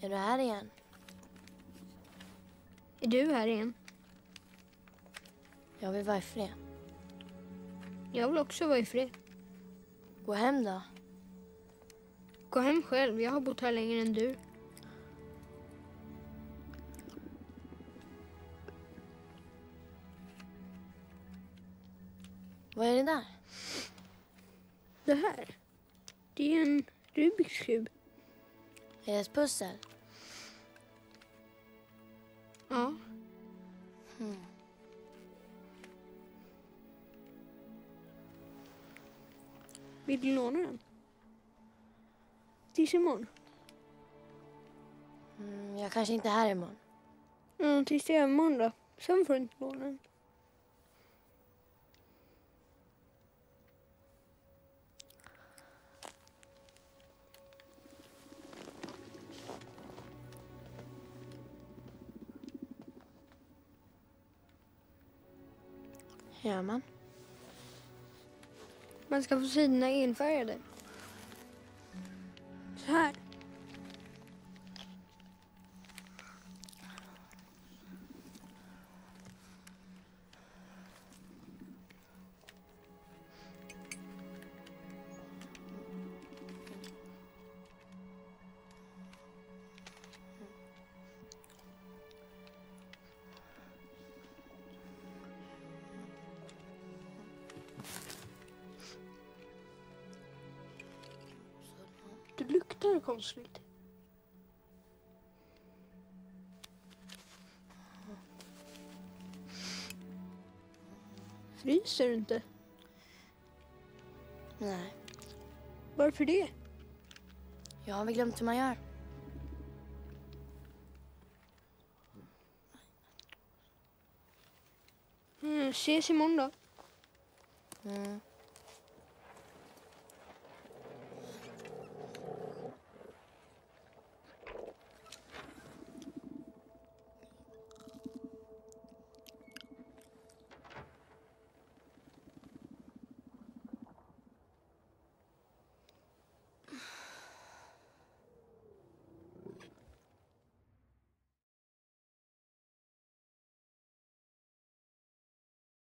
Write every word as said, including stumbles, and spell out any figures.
Är du här igen? Är du här igen? Jag vill vara i fred. Jag vill också vara i fred. Gå hem då. Gå hem själv. Jag har bott här längre än du. Vad är det där? Det här. Det är en Rubiks kub. Är det ett pussel? Ja. Hmm. Vill du låna den? Tills imorgon. Mm, jag kanske inte är här imorgon. Ja, tills det är imorgon då. Sen får du inte låna den. Hur gör man? Man ska få sidorna enfärgade. Så här. Det luktar konstigt. Fryser du inte? Nej. Varför det? Jag har väl glömt hur man gör. Mm, ses imorgon då. Mm.